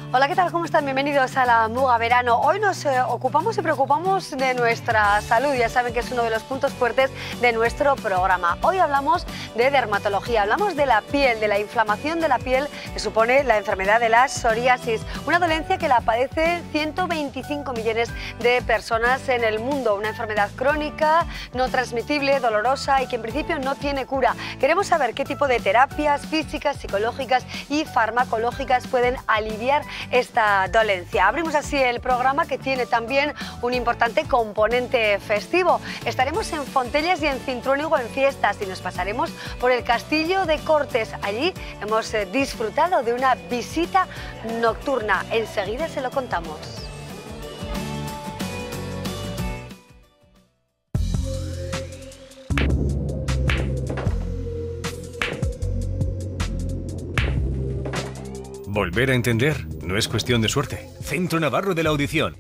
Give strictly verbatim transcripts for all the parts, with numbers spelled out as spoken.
Hola, ¿qué tal? ¿Cómo están? Bienvenidos a la Muga Verano. Hoy nos eh, ocupamos y preocupamos de nuestra salud. Ya saben que es uno de los puntos fuertes de nuestro programa. Hoy hablamos de dermatología, hablamos de la piel, de la inflamación de la piel que supone la enfermedad de la psoriasis, una dolencia que la padece ciento veinticinco millones de personas en el mundo, una enfermedad crónica, no transmisible, dolorosa y que en principio no tiene cura. Queremos saber qué tipo de terapias físicas, psicológicas y farmacológicas pueden aliviar esta dolencia. Abrimos así el programa, que tiene también un importante componente festivo. Estaremos en Fontelles y en Cintruénigo en fiestas y nos pasaremos por el Castillo de Cortes. Allí hemos eh, disfrutado de una visita nocturna. Enseguida se lo contamos. Volver a entender no es cuestión de suerte. Centro Navarro de la Audición.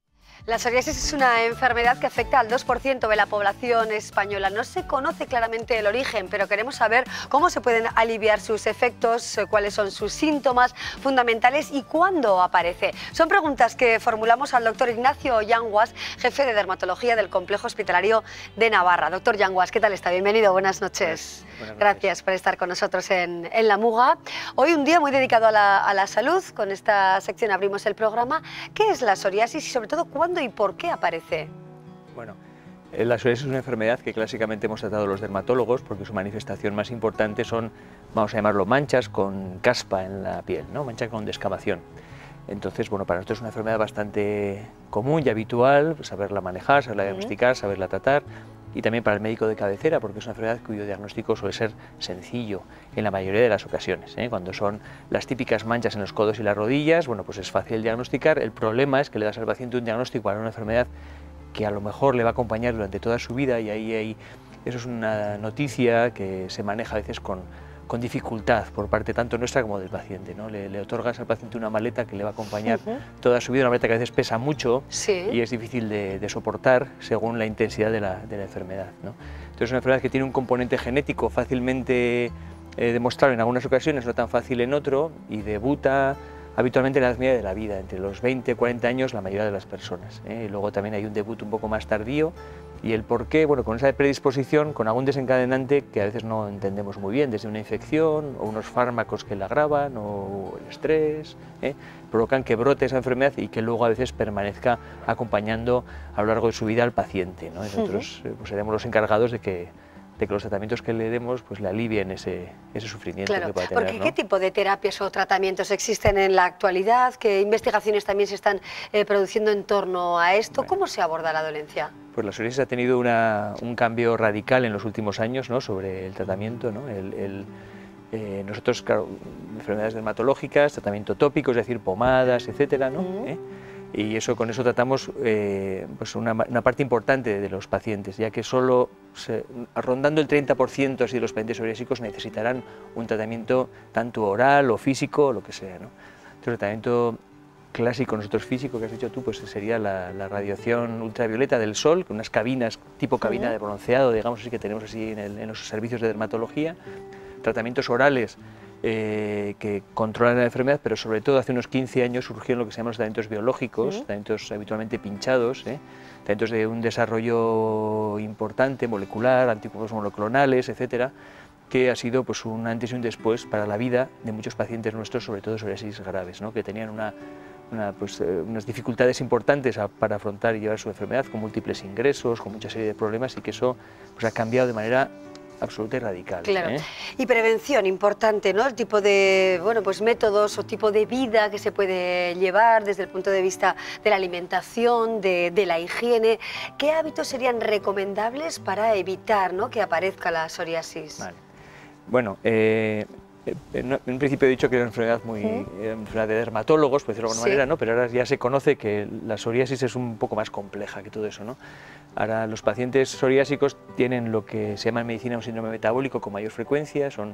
La psoriasis es una enfermedad que afecta al dos por ciento de la población española. No se conoce claramente el origen, pero queremos saber cómo se pueden aliviar sus efectos, cuáles son sus síntomas fundamentales y cuándo aparece. Son preguntas que formulamos al doctor Ignacio Yanguas, jefe de dermatología del Complejo Hospitalario de Navarra. Doctor Yanguas, ¿qué tal está? Bienvenido, buenas noches. Buenas noches. Gracias por estar con nosotros en, en La Muga. Hoy un día muy dedicado a la, a la salud. Con esta sección abrimos el programa. ¿Qué es la psoriasis y sobre todo cuándo y por qué aparece? Bueno, la psoriasis es una enfermedad que clásicamente hemos tratado los dermatólogos porque su manifestación más importante son, vamos a llamarlo, manchas con caspa en la piel, ¿no? Manchas con descamación. Entonces, bueno, para nosotros es una enfermedad bastante común y habitual, saberla manejar, saberla diagnosticar, saberla tratar, y también para el médico de cabecera, porque es una enfermedad cuyo diagnóstico suele ser sencillo en la mayoría de las ocasiones, ¿eh? Cuando son las típicas manchas en los codos y las rodillas, bueno, pues es fácil diagnosticar. El problema es que le das al paciente un diagnóstico para una enfermedad que a lo mejor le va a acompañar durante toda su vida, y ahí, ahí eso es una noticia que se maneja a veces con, con dificultad por parte tanto nuestra como del paciente, ¿no? Le, le otorgas al paciente una maleta que le va a acompañar uh-huh. toda su vida, una maleta que a veces pesa mucho, sí. y es difícil de, de soportar según la intensidad de la, de la enfermedad, ¿no? Entonces es una enfermedad que tiene un componente genético fácilmente eh, demostrado en algunas ocasiones, no tan fácil en otro, y debuta habitualmente en la edad media de la vida, entre los veinte y cuarenta años la mayoría de las personas, ¿eh? Y luego también hay un debut un poco más tardío. Y el por qué, bueno, con esa predisposición, con algún desencadenante que a veces no entendemos muy bien, desde una infección o unos fármacos que la agravan o el estrés, ¿eh? provocan que brote esa enfermedad y que luego a veces permanezca acompañando a lo largo de su vida al paciente, ¿no? Nosotros uh-huh. pues, seremos los encargados de que, de que los tratamientos que le demos pues, le alivien ese, ese sufrimiento claro, que pueda tener, porque ¿no? ¿qué tipo de terapias o tratamientos existen en la actualidad? ¿Qué investigaciones también se están eh, produciendo en torno a esto? Bueno. ¿Cómo se aborda la dolencia? Pues la psoriasis ha tenido una, un cambio radical en los últimos años, ¿no? Sobre el tratamiento, ¿no? el, el, eh, nosotros, claro, enfermedades dermatológicas, tratamiento tópico, es decir, pomadas, etcétera, ¿no? Uh-huh. ¿Eh? Y eso, con eso tratamos eh, pues una, una parte importante de los pacientes, ya que solo se, rondando el treinta por ciento así de los pacientes psoriásicos necesitarán un tratamiento tanto oral o físico o lo que sea, ¿no? Entonces, el tratamiento clásico, nosotros físico, que has dicho tú, pues sería la, la radiación ultravioleta del sol, con unas cabinas, tipo cabina uh-huh. de bronceado, digamos así, que tenemos así en, el, en los servicios de dermatología, tratamientos orales eh, que controlan la enfermedad, pero sobre todo hace unos quince años surgieron lo que se llaman los tratamientos biológicos, uh-huh. tratamientos habitualmente pinchados, ¿eh? tratamientos de un desarrollo importante, molecular, anticuerpos monoclonales, etcétera, que ha sido pues, un antes y un después para la vida de muchos pacientes nuestros, sobre todo psoriasis graves, ¿no? que tenían una Una, pues, eh, unas dificultades importantes a, para afrontar y llevar su enfermedad, con múltiples ingresos, con mucha serie de problemas, y que eso pues, ha cambiado de manera absoluta y radical. Claro. ¿eh? Y prevención, importante, ¿no? El tipo de bueno, pues, métodos o tipo de vida que se puede llevar desde el punto de vista de la alimentación, de, de la higiene. ¿Qué hábitos serían recomendables para evitar, ¿no?, que aparezca la psoriasis? Vale. Bueno, eh, en un principio he dicho que era una enfermedad muy ¿Sí? era una enfermedad de dermatólogos, por decirlo de alguna ¿Sí? manera, ¿no? Pero ahora ya se conoce que la psoriasis es un poco más compleja que todo eso, ¿no? Ahora los pacientes psoriásicos tienen lo que se llama en medicina un síndrome metabólico con mayor frecuencia, son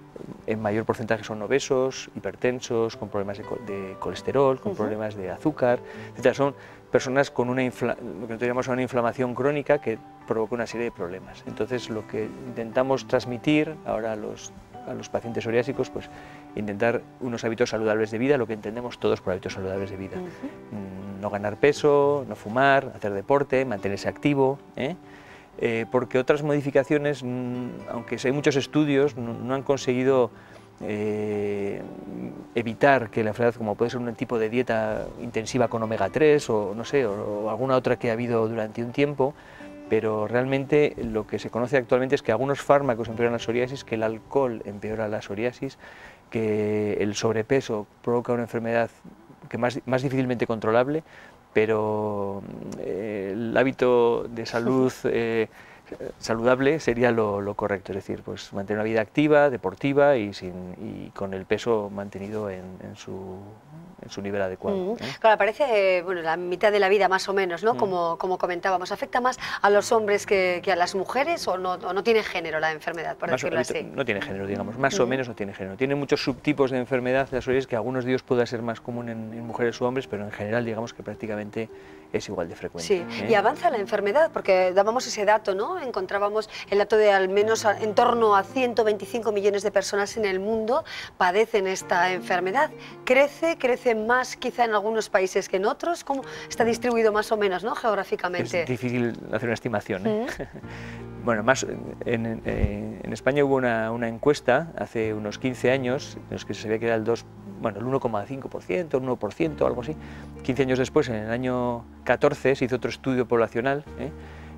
en mayor porcentaje son obesos, hipertensos, con problemas de, de colesterol, con uh-huh. problemas de azúcar, etcétera. Son personas con una infla, lo que nosotros llamamos una inflamación crónica que provoca una serie de problemas. Entonces lo que intentamos transmitir ahora a los a los pacientes psoriásicos, pues intentar unos hábitos saludables de vida, lo que entendemos todos por hábitos saludables de vida. Uh-huh. No ganar peso, no fumar, hacer deporte, mantenerse activo, ¿eh? Eh, porque otras modificaciones, aunque hay muchos estudios, no, no han conseguido eh, evitar que la enfermedad, como puede ser un tipo de dieta intensiva con omega tres o no sé, o, o alguna otra que ha habido durante un tiempo, pero realmente lo que se conoce actualmente es que algunos fármacos empeoran la psoriasis, que el alcohol empeora la psoriasis, que el sobrepeso provoca una enfermedad que más, más difícilmente controlable, pero eh, el hábito de salud eh, saludable sería lo, lo correcto, es decir, pues mantener una vida activa, deportiva y, sin, y con el peso mantenido en, en, su, en su nivel adecuado. Mm. ¿eh? Claro, parece bueno, la mitad de la vida más o menos, ¿no? Mm. Como, como comentábamos, ¿afecta más a los hombres que, que a las mujeres o no, o no tiene género la enfermedad, por más decirlo o, así? No tiene género, digamos, más mm. o menos no tiene género. Tiene muchos subtipos de enfermedad, la psoriasis, que algunos de ellos pueda ser más común en, en mujeres o hombres, pero en general digamos que prácticamente es igual de frecuente. Sí, ¿eh? Y avanza la enfermedad, porque dábamos ese dato, ¿no? Encontrábamos el dato de al menos en torno a ciento veinticinco millones de personas en el mundo padecen esta enfermedad. ¿Crece? ¿Crece más quizá en algunos países que en otros? ¿Cómo está distribuido más o menos, ¿no? Geográficamente? Es difícil hacer una estimación, ¿eh? ¿Mm? Bueno, más en, en, en España hubo una, una encuesta hace unos quince años en los que se sabía que era el dos, bueno, el uno coma cinco por ciento, el uno por ciento, algo así. quince años después, en el año catorce, se hizo otro estudio poblacional, ¿eh?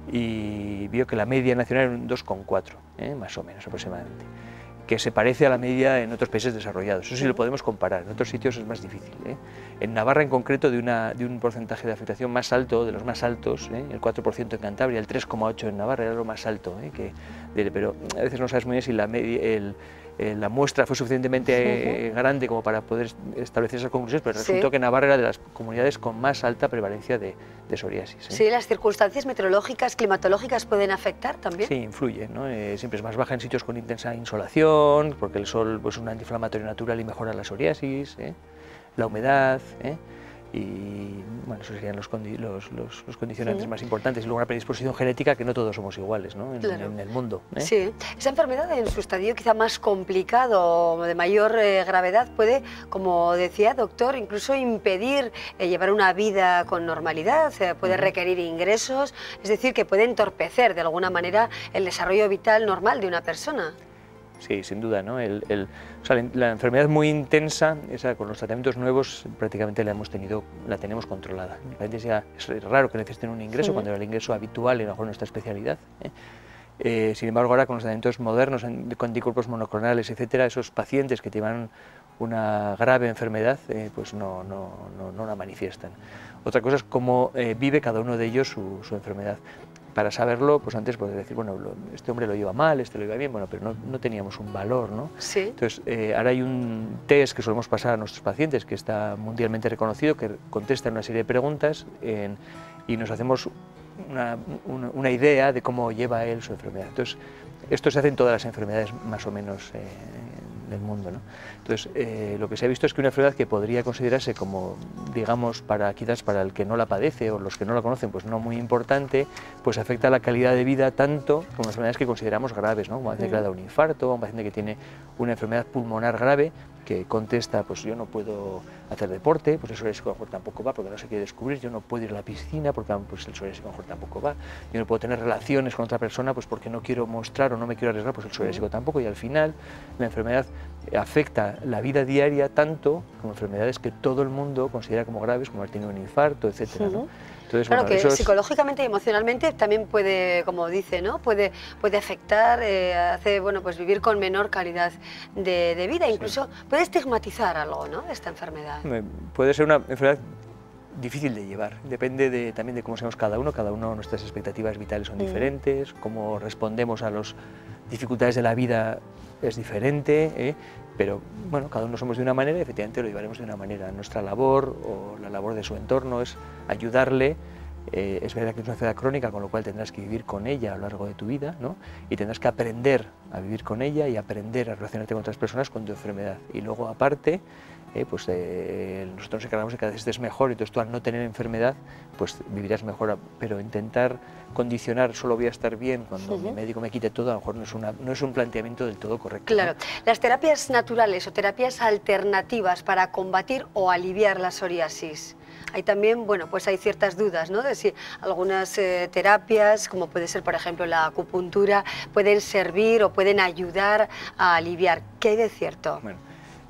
Y vio que la media nacional era un dos coma cuatro, ¿eh? Más o menos aproximadamente, que se parece a la media en otros países desarrollados. Eso sí lo podemos comparar, en otros sitios es más difícil, ¿eh? En Navarra en concreto de, una, de un porcentaje de afectación más alto, de los más altos, ¿eh? El cuatro por ciento en Cantabria, el tres coma ocho por ciento en Navarra, era lo más alto, ¿eh? que, de, pero a veces no sabes muy bien si la, media, el, eh, la muestra fue suficientemente eh, grande como para poder establecer esas conclusiones, pero resultó sí. que Navarra era de las comunidades con más alta prevalencia de, de psoriasis, ¿eh? Sí, las circunstancias meteorológicas, climatológicas pueden afectar también. Sí, influye, ¿no? Eh, siempre es más baja en sitios con intensa insolación, porque el sol pues, es un antiinflamatorio natural y mejora la psoriasis, ¿eh? La humedad, ¿eh? Y bueno, esos serían los, condi los, los, los condicionantes sí. más importantes. Y luego una predisposición genética que no todos somos iguales, ¿no? en, claro. en el mundo, ¿eh? Sí, esa enfermedad en su estadio quizá más complicado, de mayor eh, gravedad, puede, como decía doctor, incluso impedir eh, llevar una vida con normalidad, eh, puede uh-huh. requerir ingresos, es decir, que puede entorpecer de alguna manera el desarrollo vital normal de una persona. Sí, sin duda, ¿no? El, el, o sea, la, la enfermedad es muy intensa, esa, con los tratamientos nuevos prácticamente la hemos tenido, la tenemos controlada. La gente decía, es raro que necesiten un ingreso sí. cuando era el ingreso habitual en nuestra especialidad, ¿eh? Eh, sin embargo, ahora con los tratamientos modernos, con anticuerpos monoclonales, etcétera, esos pacientes que llevan una grave enfermedad, eh, pues no, no, no, no la manifiestan. Otra cosa es cómo eh, vive cada uno de ellos su, su enfermedad. Para saberlo, pues antes podés decir, bueno, lo, este hombre lo lleva mal, este lo lleva bien, bueno, pero no, no teníamos un valor, ¿no? Sí. Entonces, eh, ahora hay un test que solemos pasar a nuestros pacientes, que está mundialmente reconocido, que contesta una serie de preguntas en, y nos hacemos una, una, una idea de cómo lleva él su enfermedad. Entonces, esto se hace en todas las enfermedades más o menos eh, del mundo, ¿no? Entonces, eh, lo que se ha visto es que una enfermedad que podría considerarse como, digamos, para quizás para el que no la padece o los que no la conocen, pues no muy importante, pues afecta la calidad de vida tanto como enfermedades que consideramos graves, ¿no? Como un paciente que le da un infarto, un paciente que tiene una enfermedad pulmonar grave, que contesta, pues yo no puedo hacer deporte, pues el psoriásico a lo mejor tampoco va porque no se quiere descubrir, yo no puedo ir a la piscina porque pues el psoriásico a lo mejor tampoco va, yo no puedo tener relaciones con otra persona pues porque no quiero mostrar o no me quiero arriesgar, pues el psoriásico tampoco, y al final la enfermedad afecta la vida diaria tanto como enfermedades que todo el mundo considera como graves, como haber tenido un infarto, etcétera, ¿no? Entonces, claro, bueno, que esos... psicológicamente y emocionalmente también puede, como dice, ¿no? puede, puede afectar, eh, hace, bueno, pues vivir con menor calidad de, de vida, incluso sí. puede estigmatizar algo, ¿no?, de esta enfermedad. Puede ser una enfermedad difícil de llevar, depende de, también de cómo seamos cada uno, cada uno nuestras expectativas vitales son mm. diferentes, cómo respondemos a las dificultades de la vida es diferente, ¿eh? Pero bueno, cada uno somos de una manera y efectivamente lo llevaremos de una manera. Nuestra labor o la labor de su entorno es ayudarle. Eh, es verdad que es una enfermedad crónica, con lo cual tendrás que vivir con ella a lo largo de tu vida, ¿no? Y tendrás que aprender a vivir con ella y aprender a relacionarte con otras personas con tu enfermedad. Y luego, aparte, eh, pues eh, nosotros nos encargamos de que cada vez estés mejor, y entonces tú al no tener enfermedad, pues vivirás mejor, pero intentar condicionar, solo voy a estar bien cuando uh-huh. mi médico me quite todo, a lo mejor no es, una, no es un planteamiento del todo correcto. Claro, ¿no? Las terapias naturales o terapias alternativas para combatir o aliviar la psoriasis. Hay también, bueno, pues hay ciertas dudas, ¿no? De si algunas eh, terapias, como puede ser, por ejemplo, la acupuntura, pueden servir o pueden ayudar a aliviar. ¿Qué hay de cierto? Bueno,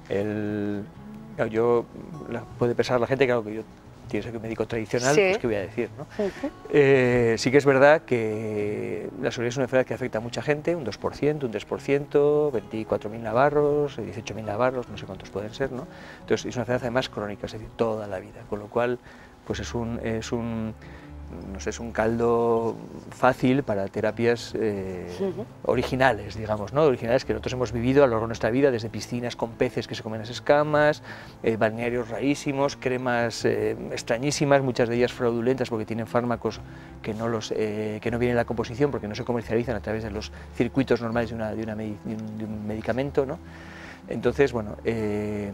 el, claro, yo, la, puede pensar la gente, claro, que yo tiene que ser médico tradicional, sí. Pues qué voy a decir, ¿no? Uh-huh. eh, sí que es verdad que la psoriasis es una enfermedad que afecta a mucha gente, un dos por ciento, un tres por ciento, veinticuatro mil navarros, dieciocho mil navarros, no sé cuántos pueden ser, ¿no? Entonces es una enfermedad además crónica, es decir, toda la vida, con lo cual pues es un, es un, no sé, es un caldo fácil para terapias eh, uh-huh. originales, digamos, ¿no? Originales que nosotros hemos vivido a lo largo de nuestra vida, desde piscinas con peces que se comen las escamas, eh, balnearios rarísimos, cremas eh, extrañísimas, muchas de ellas fraudulentas porque tienen fármacos que no, los, eh, que no vienen en la composición porque no se comercializan a través de los circuitos normales de, una, de, una de, un, de un medicamento, ¿no? Entonces, bueno, eh,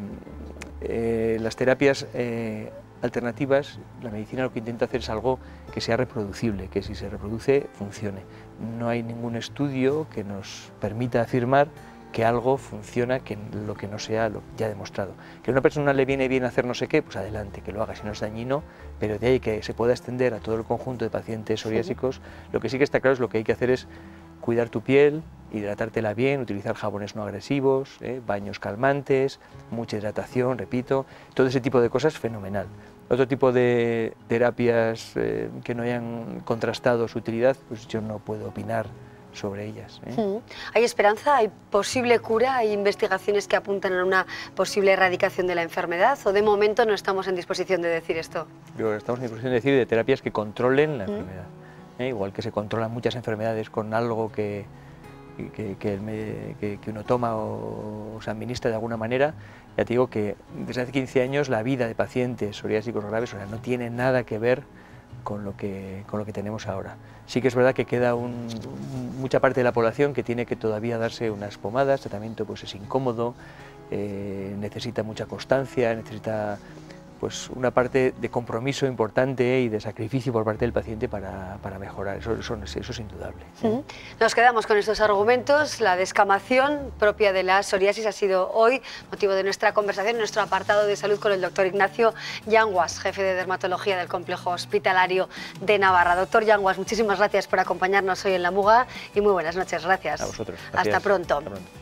eh, las terapias eh, alternativas, la medicina lo que intenta hacer es algo que sea reproducible, que si se reproduce, funcione. No hay ningún estudio que nos permita afirmar que algo funciona, que lo que no sea lo ya demostrado. Que a una persona le viene bien hacer no sé qué, pues adelante, que lo haga, si no es dañino, pero de ahí que se pueda extender a todo el conjunto de pacientes psoriásicos, sí. Lo que sí que está claro es lo que hay que hacer es cuidar tu piel, hidratártela bien, utilizar jabones no agresivos, ¿eh? baños calmantes, mucha hidratación, repito, todo ese tipo de cosas fenomenal. Otro tipo de terapias eh, que no hayan contrastado su utilidad, pues yo no puedo opinar sobre ellas. ¿eh? Mm. ¿Hay esperanza? ¿Hay posible cura? ¿Hay investigaciones que apuntan a una posible erradicación de la enfermedad? ¿O de momento no estamos en disposición de decir esto? Yo, estamos en disposición de decir de terapias que controlen la mm. enfermedad. ¿eh? Igual que se controlan muchas enfermedades con algo que, que, que, el, que, que uno toma o, o se administra de alguna manera. Ya te digo que desde hace quince años la vida de pacientes psoriásicos graves, o sea, no tiene nada que ver con lo que, con lo que tenemos ahora. Sí que es verdad que queda un, un, mucha parte de la población que tiene que todavía darse unas pomadas, el tratamiento pues es incómodo, eh, necesita mucha constancia, necesita pues una parte de compromiso importante y de sacrificio por parte del paciente para, para mejorar, eso, eso, eso es indudable. ¿Sí? Nos quedamos con estos argumentos. La descamación propia de la psoriasis ha sido hoy motivo de nuestra conversación en nuestro apartado de salud con el doctor Ignacio Yanguas, jefe de dermatología del Complejo Hospitalario de Navarra. Doctor Yanguas, muchísimas gracias por acompañarnos hoy en La Muga y muy buenas noches. Gracias. A vosotros. Gracias. Hasta pronto. Hasta pronto.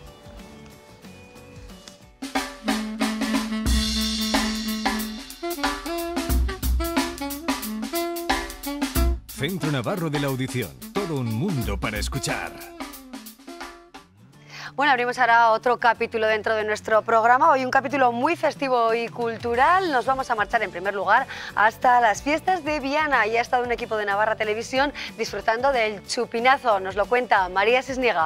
Centro Navarro de la Audición, todo un mundo para escuchar. Bueno, abrimos ahora otro capítulo dentro de nuestro programa, hoy un capítulo muy festivo y cultural. Nos vamos a marchar en primer lugar hasta las fiestas de Viana y ha estado un equipo de Navarra Televisión disfrutando del chupinazo. Nos lo cuenta María Sisniega.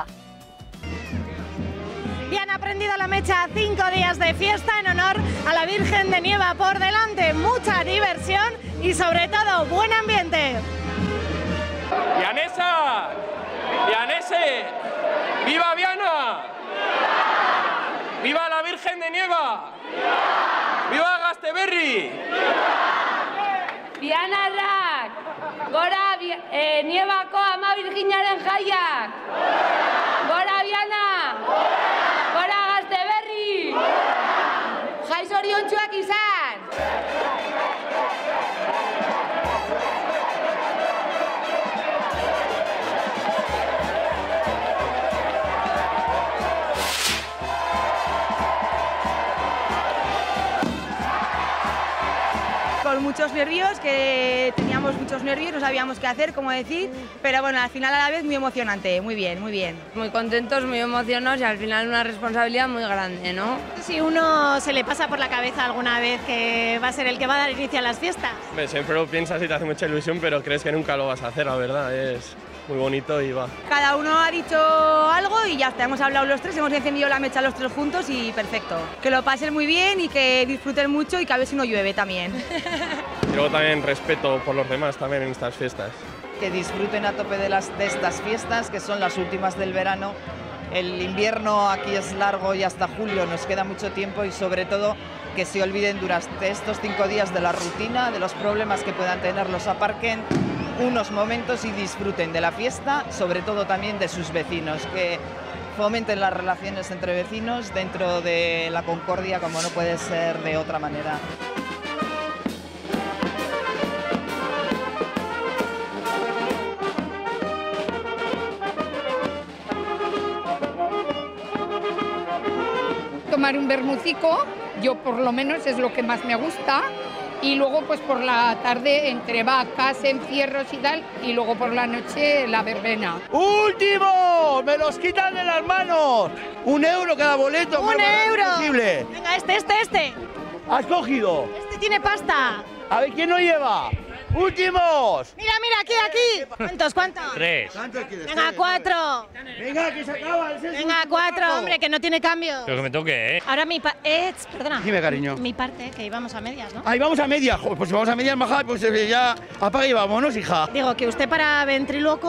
Y han aprendido la mecha, cinco días de fiesta en honor a la Virgen de Nieva por delante, mucha diversión y sobre todo buen ambiente. ¡Vianesa! ¡Vianese! ¡Viva Viana! ¡Viva la Virgen de Nieva! ¡Viva Gasteberri! Vianarrak! Gora eh, Nievako ama Virginaren jaiak! Gora Viana! Gora Gasteberri! Jai zoriontsuak izan! Con muchos nervios, que teníamos muchos nervios, no sabíamos qué hacer, cómo decir, pero bueno, al final a la vez muy emocionante, muy bien, muy bien. Muy contentos, muy emocionados y al final una responsabilidad muy grande, ¿no? Si uno se le pasa por la cabeza alguna vez que va a ser el que va a dar inicio a las fiestas. Siempre lo piensas y te hace mucha ilusión, pero crees que nunca lo vas a hacer, la verdad, es muy bonito y va. Cada uno ha dicho algo y ya está, hemos hablado los tres, hemos encendido la mecha los tres juntos y perfecto. Que lo pasen muy bien y que disfruten mucho y que a ver si no llueve también. Y luego también respeto por los demás también en estas fiestas. Que disfruten a tope de, las, de estas fiestas, que son las últimas del verano, el invierno aquí es largo y hasta julio nos queda mucho tiempo, y sobre todo que se olviden durante estos cinco días de la rutina, de los problemas que puedan tener, los aparquen unos momentos y disfruten de la fiesta, sobre todo también de sus vecinos, que fomenten las relaciones entre vecinos dentro de la concordia, como no puede ser de otra manera. Tomar un bermucico, yo por lo menos es lo que más me gusta, y luego pues por la tarde entre vacas, encierros y tal, y luego por la noche la verbena. ¡Último! ¡Me los quitan de las manos! ¡Un euro cada boleto! ¡Un euro! Posible. Venga, este, este, este. ¿Has cogido? Este tiene pasta. A ver, ¿quién no lleva? ¡Últimos! Mira, mira, aquí, aquí. ¿Cuántos, cuántos? Tres. Venga, cuatro. Venga, que se acaba. Venga, cuatro, hombre, que no tiene cambio. Pero que me toque, ¿eh? Ahora mi pa... Eh, perdona. Dime, cariño. Mi parte, que íbamos a medias, ¿no? Ahí vamos a medias. Joder, pues si vamos a medias, maja, pues eh, ya apaga y vámonos, hija. Digo, que usted para ventríloco...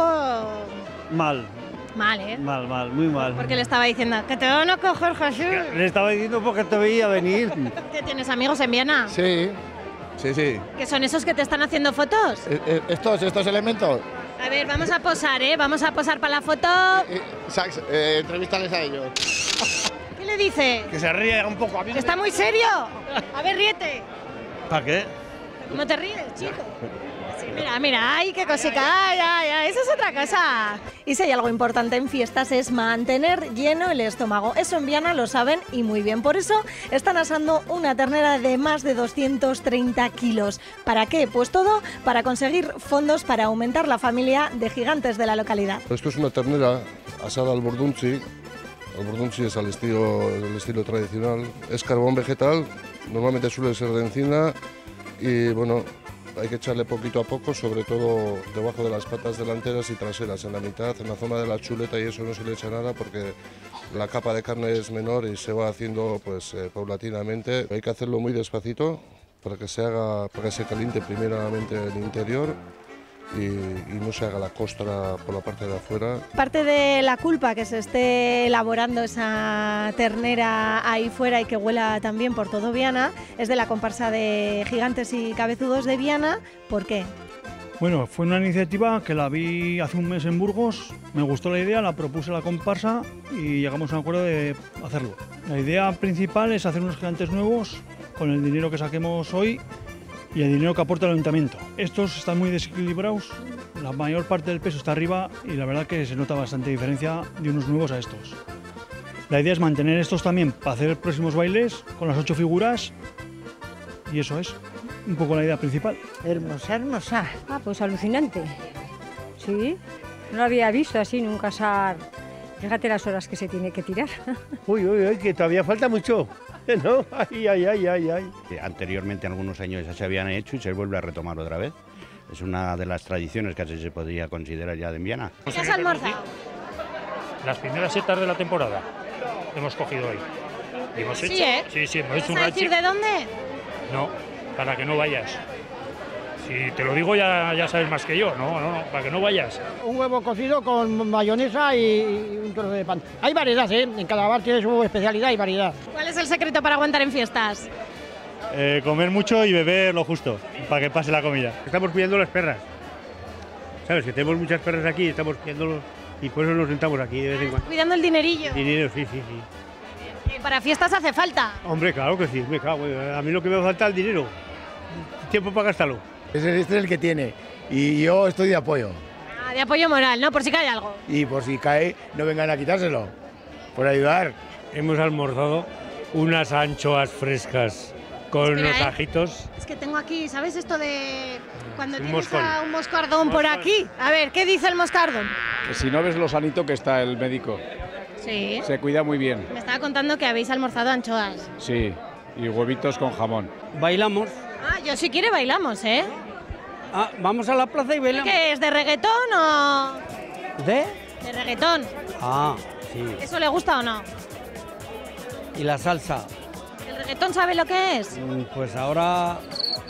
Mal. Mal, ¿eh? Mal, mal, muy mal. Porque le estaba diciendo, que te van a coger, Jesús. Le estaba diciendo porque te veía venir. ¿Que tienes amigos en Viena? Sí, sí, sí. ¿Que son esos que te están haciendo fotos? Eh, eh, estos, estos elementos. A ver, vamos a posar, ¿eh? Vamos a posar para la foto. Eh, Sax, eh, entrevístales a ellos. ¿Qué le dice? Que se ríe un poco. A mí ¿Que está muy serio? A ver, ríete. ¿Para qué? ¿Cómo te ríes, chico? Sí, mira, mira, ay, qué cosica, ay, ay, ay, eso es otra cosa. Y si hay algo importante en fiestas es mantener lleno el estómago. Eso en Viana lo saben y muy bien. Por eso están asando una ternera de más de doscientos treinta kilos. ¿Para qué? Pues todo para conseguir fondos para aumentar la familia de gigantes de la localidad. Esto es una ternera asada al bordunchi. El bordunchi es al estilo, el estilo tradicional. Es carbón vegetal, normalmente suele ser de encina y bueno, hay que echarle poquito a poco, sobre todo debajo de las patas delanteras y traseras, en la mitad, en la zona de la chuleta, y eso no se le echa nada porque la capa de carne es menor y se va haciendo pues eh, paulatinamente. Hay que hacerlo muy despacito para que se haga, para que se caliente primeramente el interior y, y no se haga la costra por la parte de afuera. Parte de la culpa que se esté elaborando esa ternera ahí fuera y que huela también por todo Viana es de la comparsa de Gigantes y Cabezudos de Viana. ¿Por qué? Bueno, fue una iniciativa que la vi hace un mes en Burgos, me gustó la idea, la propuse a la comparsa y llegamos a un acuerdo de hacerlo. La idea principal es hacer unos gigantes nuevos con el dinero que saquemos hoy y el dinero que aporta el ayuntamiento. Estos están muy desequilibrados, la mayor parte del peso está arriba y la verdad que se nota bastante diferencia de unos nuevos a estos. La idea es mantener estos también para hacer próximos bailes con las ocho figuras y eso es un poco la idea principal. Hermosa, hermosa. Ah, pues alucinante. Sí, no lo había visto así nunca asar. Fíjate las horas que se tiene que tirar. Uy, uy, uy, que todavía falta mucho, ¿no? Ay, ay, ay, ay, ay. Anteriormente, algunos años ya se habían hecho y se vuelve a retomar otra vez. Es una de las tradiciones que así se podría considerar ya de Viana. ¿Qué has almorzado? Las primeras setas de la temporada hemos cogido hoy. Y hemos hecho, sí, ¿eh? Sí, sí, hemos hecho un ¿Vas a decir de dónde? No, para que no vayas. Si te lo digo ya, ya sabes más que yo, no, no, no, para que no vayas. Un huevo cocido con mayonesa y un trozo de pan. Hay variedad, ¿eh? En cada bar tiene su especialidad y variedad. ¿Cuál es el secreto para aguantar en fiestas? Eh, comer mucho y beber lo justo, para que pase la comida. Estamos cuidando las perras. ¿Sabes? Que tenemos muchas perras aquí, estamos cuidándolos y por eso nos sentamos aquí de vez en cuando. Cuidando el dinerillo. Dinero, sí, sí, sí. Eh, Para fiestas hace falta. Hombre, claro que sí, me cago. A mí lo que me falta es el dinero. Tiempo para gastarlo. Ese este es el que tiene y yo estoy de apoyo. Ah, de apoyo moral, ¿no? Por si cae algo. Y por si cae, no vengan a quitárselo. Por ayudar. Hemos almorzado unas anchoas frescas con Espera, unos ¿eh? ajitos. Es que tengo aquí, ¿sabes esto de cuando Un tienes moscón. a un moscardón por aquí? A ver, ¿qué dice el moscardón? Que si no ves lo sanito que está el médico. Sí. Se cuida muy bien. Me estaba contando que habéis almorzado anchoas. Sí, y huevitos con jamón. Bailamos. Ah, yo si quiere bailamos, ¿eh? Ah, vamos a la plaza y bailamos. ¿Qué es, de reggaetón o...? ¿De? De reggaetón. Ah, sí. ¿Eso le gusta o no? ¿Y la salsa? ¿El reggaetón sabe lo que es? Mm, Pues ahora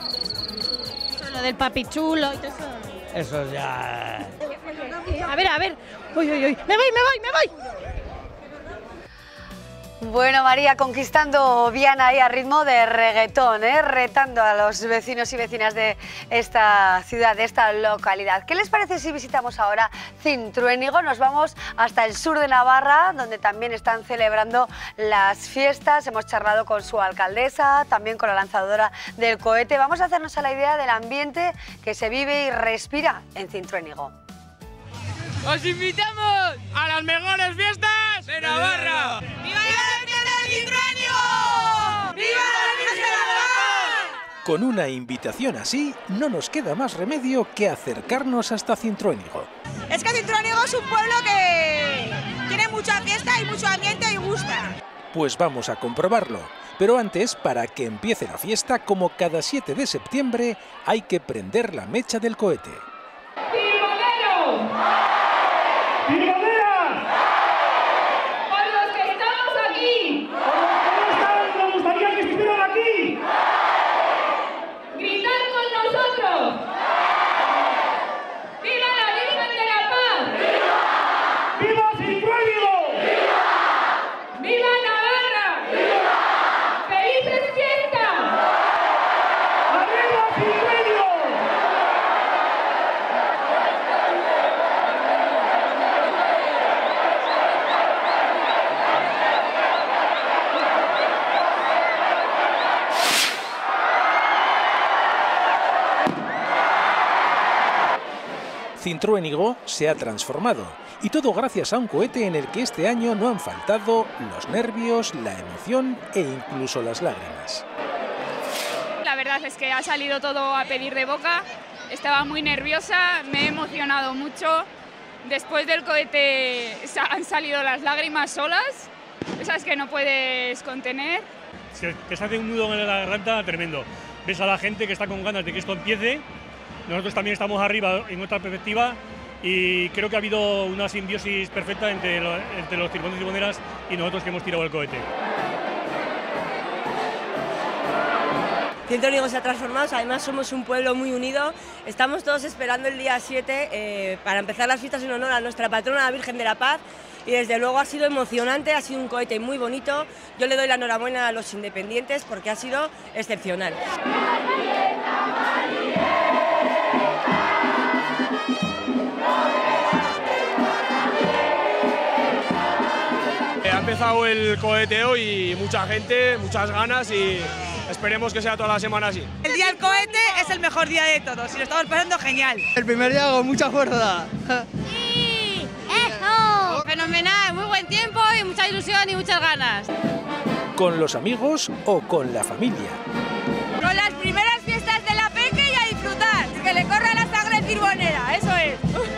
Eso, lo del papichulo y todo eso. eso ya... A ver, a ver. Uy, uy, uy. Me voy, me voy, me voy. Bueno, María, conquistando Viana ahí a ritmo de reggaetón, ¿eh? Retando a los vecinos y vecinas de esta ciudad, de esta localidad. ¿Qué les parece si visitamos ahora Cintruénigo? Nos vamos hasta el sur de Navarra, donde también están celebrando las fiestas. Hemos charlado con su alcaldesa, también con la lanzadora del cohete. Vamos a hacernos a la idea del ambiente que se vive y respira en Cintruénigo. ¡Os invitamos a las mejores fiestas de Navarra! ¡Viva la fiesta de Cintruénigo! ¡Viva la fiesta de Navarra! Con una invitación así, no nos queda más remedio que acercarnos hasta Cintruénigo. Es que Cintruénigo es un pueblo que tiene mucha fiesta y mucho ambiente y gusta. Pues vamos a comprobarlo. Pero antes, para que empiece la fiesta, como cada siete de septiembre, hay que prender la mecha del cohete. ¡Silbaderas! ¡Por los que estamos aquí! ¡Por los que no están, nos gustaría que estuvieran aquí! ¡Gritad con nosotros! ¡Viva la Virgen de la Paz! ¡Viva! ¡Viva Cintruénigo! ¡Viva! ¡Viva Navarra! ¡Viva! ¡Felices fiestas! ¡Arriba Cintruénigo! Cintruénigo se ha transformado, y todo gracias a un cohete en el que este año no han faltado los nervios, la emoción e incluso las lágrimas. La verdad es que ha salido todo a pedir de boca, estaba muy nerviosa, me he emocionado mucho. Después del cohete han salido las lágrimas solas, esas que no puedes contener. Se te hace un nudo en la garganta tremendo. Ves a la gente que está con ganas de que esto empiece. Nosotros también estamos arriba en otra perspectiva y creo que ha habido una simbiosis perfecta entre, lo, entre los cirbones y cirboneras y nosotros que hemos tirado el cohete. Cintruénigo se ha transformado, además somos un pueblo muy unido, estamos todos esperando el día siete eh, para empezar las fiestas en honor a nuestra patrona, la Virgen de la Paz, y desde luego ha sido emocionante, ha sido un cohete muy bonito. Yo le doy la enhorabuena a los independientes porque ha sido excepcional. Ha empezado el coheteo y mucha gente, muchas ganas y esperemos que sea toda la semana así. El día del cohete es el mejor día de todos y lo estamos pasando genial. El primer día con mucha fuerza. ¡Sí! ¡Eso! Fenomenal, muy buen tiempo y mucha ilusión y muchas ganas. ¿Con los amigos o con la familia? Con las primeras fiestas de la Peque y a disfrutar, que le corra la sangre cirbonera, eso es.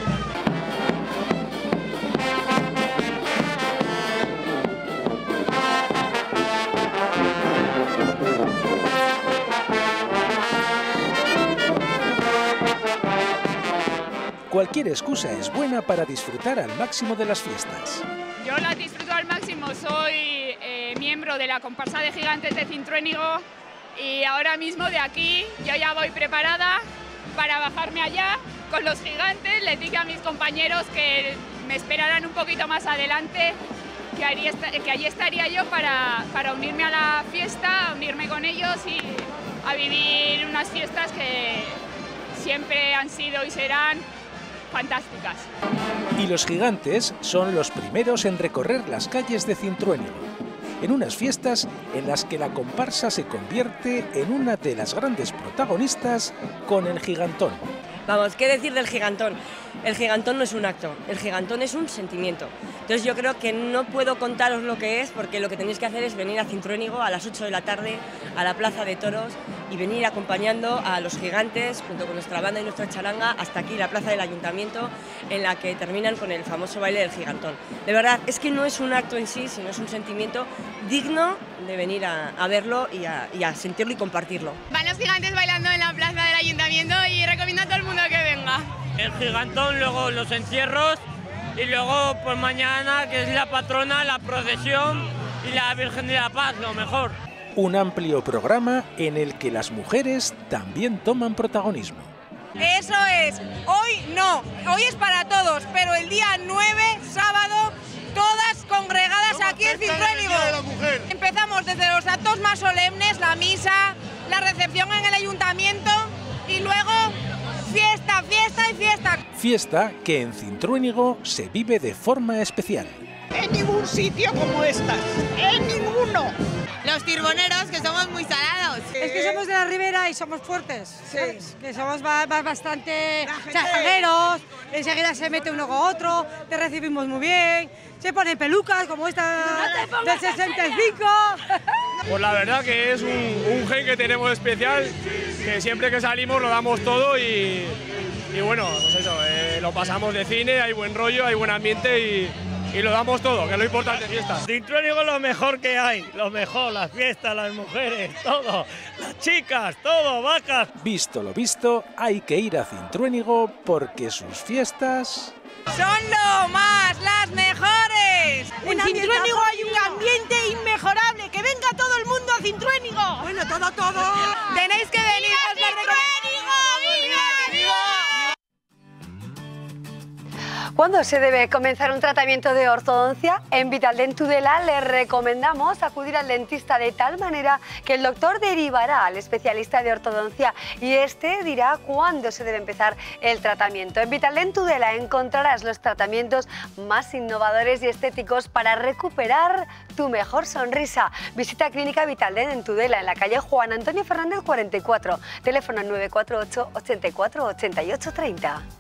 Cualquier excusa es buena para disfrutar al máximo de las fiestas. Yo las disfruto al máximo, soy eh, miembro de la comparsa de gigantes de Cintruénigo y ahora mismo de aquí yo ya voy preparada para bajarme allá con los gigantes. Les dije a mis compañeros que me esperaran un poquito más adelante, que, haría, que allí estaría yo para, para unirme a la fiesta, unirme con ellos y a vivir unas fiestas que siempre han sido y serán fantásticas. Y los gigantes son los primeros en recorrer las calles de Cintruénigo, en unas fiestas en las que la comparsa se convierte en una de las grandes protagonistas con el gigantón. Vamos, ¿qué decir del gigantón? El gigantón no es un acto, el gigantón es un sentimiento. Entonces yo creo que no puedo contaros lo que es, porque lo que tenéis que hacer es venir a Cintruénigo a las ocho de la tarde, a la Plaza de Toros, y venir acompañando a los gigantes, junto con nuestra banda y nuestra charanga, hasta aquí, la Plaza del Ayuntamiento, en la que terminan con el famoso baile del gigantón. De verdad, es que no es un acto en sí, sino es un sentimiento digno de venir a, a verlo y a, y a sentirlo y compartirlo. Van los gigantes bailando en la Plaza del Ayuntamiento y recomiendo a todo el mundo que venga. El gigantón, luego los encierros y luego pues mañana, que es la patrona, la procesión y la Virgen de la Paz, lo mejor. Un amplio programa en el que las mujeres también toman protagonismo. Eso es, hoy no, hoy es para todos, pero el día nueve, sábado, todas congregadas aquí en Cintruénigo. Empezamos desde los actos más solemnes, la misa, la recepción en el ayuntamiento y luego fiesta, fiesta y fiesta. Fiesta que en Cintruénigo se vive de forma especial. En ningún sitio como estas, en ninguno. Los tirboneros, que somos muy salados. Es que somos de la Ribera y somos fuertes, ¿sabes? Que somos ba- ba- bastante chajaderos, enseguida se mete uno con otro, te recibimos muy bien, se ponen pelucas como esta del sesenta y cinco. Pues la verdad que es un, un gen que tenemos especial, que siempre que salimos lo damos todo y, y bueno, pues eso, eh, lo pasamos de cine, hay buen rollo, hay buen ambiente y, y lo damos todo, que es lo importante de fiestas. Cintruénigo es lo mejor que hay, lo mejor, las fiestas, las mujeres, todo, las chicas, todo, vacas. Visto lo visto, hay que ir a Cintruénigo porque sus fiestas... Son lo más, las mejores. En Cintruénigo hay un ambiente inmejorable. Que venga todo el mundo a Cintruénigo. Bueno, todo, todo. Tenéis que venir. ¡Viva Cintruénigo! ¡Viva, viva! ¿Cuándo se debe comenzar un tratamiento de ortodoncia? En Vitaldent Tudela le recomendamos acudir al dentista de tal manera que el doctor derivará al especialista de ortodoncia y este dirá cuándo se debe empezar el tratamiento. En Vitaldent Tudela encontrarás los tratamientos más innovadores y estéticos para recuperar tu mejor sonrisa. Visita Clínica Vitaldent en Tudela, en la calle Juan Antonio Fernández cuarenta y cuatro, teléfono nueve cuatro ocho, ochenta y cuatro, ochenta y ocho, treinta.